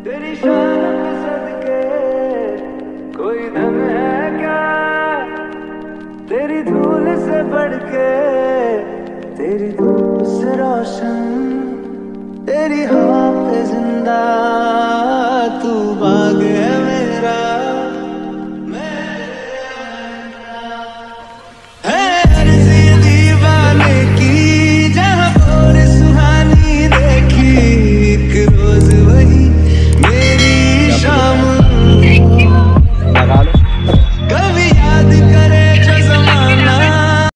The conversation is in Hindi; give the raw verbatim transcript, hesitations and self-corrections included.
तेरी शान पे सदके कोई धन है क्या, तेरी धूल से बढ़ के, तेरी धूप से रोशन, तेरी हवा पे जिंदा, तू बाग है मेरा।